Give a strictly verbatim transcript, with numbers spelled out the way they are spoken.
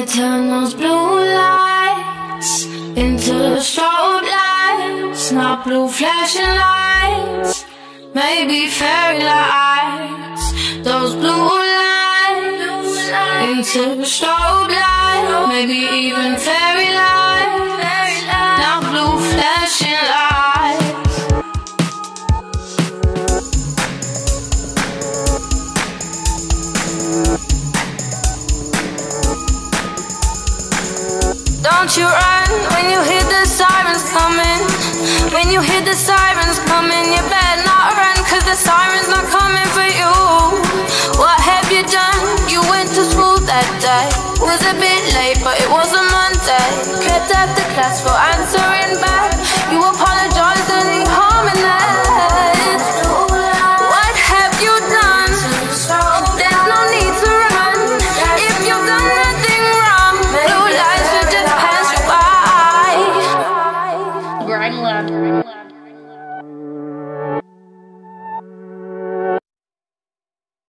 turn those blue lights into strobe lights, not blue flashing lights, maybe fairy lights. Those blue lights into strobe lights, maybe even fairy lights, not blue flashing lights. Don't you run when you hear the sirens coming. When you hear the sirens coming, you better not run, cause the sirens not coming for you. What have you done? You went to school that day. Was a bit late, but it was a Monday. Kept after class for answering back. You apologized and ain't harming that. What have you done? There's no need to run if you've done nothing wrong. Blue lights should just pass you by. Grind loud.